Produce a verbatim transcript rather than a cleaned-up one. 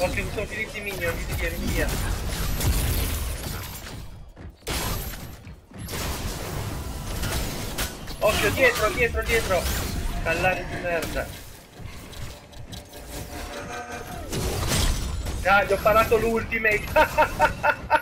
Occhio, sono finiti i minion, vieni via, vieni via. Occhio, dietro, dietro, dietro. Callare di merda. Ah, gli ho parato l'ultimate.